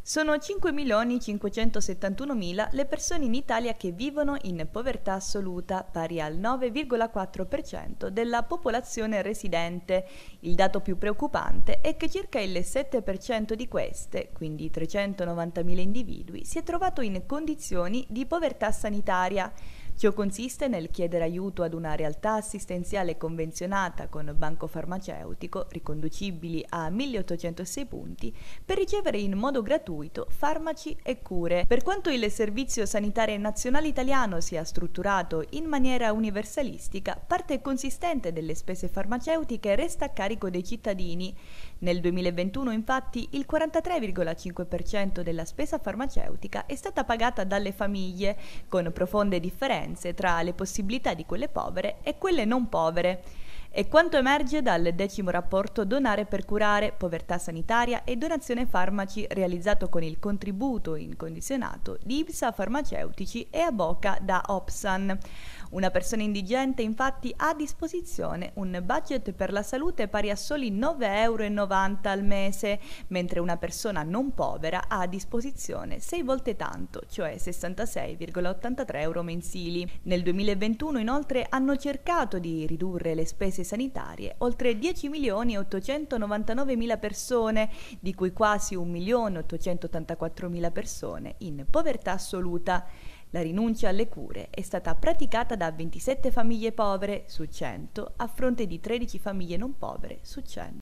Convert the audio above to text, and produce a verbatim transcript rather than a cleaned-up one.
Sono cinque milioni cinquecentosettantunomila le persone in Italia che vivono in povertà assoluta, pari al nove virgola quattro per cento della popolazione residente. Il dato più preoccupante è che circa il sette per cento di queste, quindi trecentonovantamila individui, si è trovato in condizioni di povertà sanitaria. Ciò consiste nel chiedere aiuto ad una realtà assistenziale convenzionata con banco farmaceutico, riconducibili a milleottocentosei punti, per ricevere in modo gratuito farmaci e cure. Per quanto il Servizio Sanitario Nazionale Italiano sia strutturato in maniera universalistica, parte consistente delle spese farmaceutiche resta a carico dei cittadini. Nel duemilaventuno, infatti, il quarantatré virgola cinque per cento della spesa farmaceutica è stata pagata dalle famiglie, con profonde differenze tra le possibilità di quelle povere e quelle non povere. È quanto emerge dal decimo rapporto Donare per curare, povertà sanitaria e donazione farmaci, realizzato con il contributo incondizionato di IPSA Farmaceutici e Aboca da Opsan. Una persona indigente infatti ha a disposizione un budget per la salute pari a soli nove virgola novanta euro al mese, mentre una persona non povera ha a disposizione sei volte tanto, cioè sessantasei virgola ottantatré euro mensili. Nel duemilaventuno inoltre hanno cercato di ridurre le spese sanitarie oltre dieci milioni ottocentonovantanovemila persone, di cui quasi un milione ottocentottantaquattromila persone in povertà assoluta. La rinuncia alle cure è stata praticata da ventisette famiglie povere su cento a fronte di tredici famiglie non povere su cento.